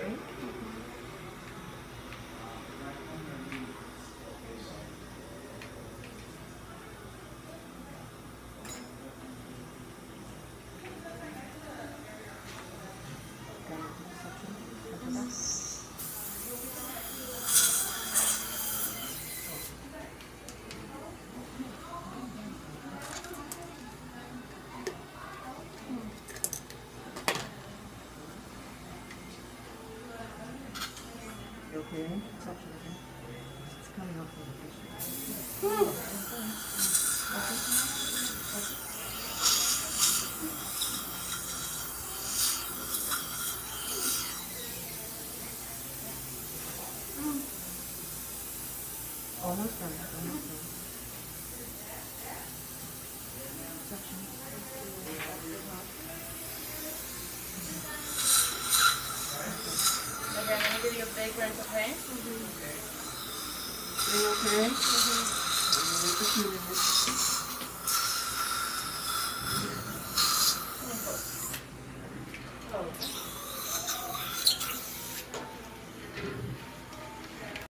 right? Okay, touch it again. It's coming up with a almost done, almost done. Suction. Okay, I'm going to give you a big rinse, okay? Are you okay? Just a few minutes.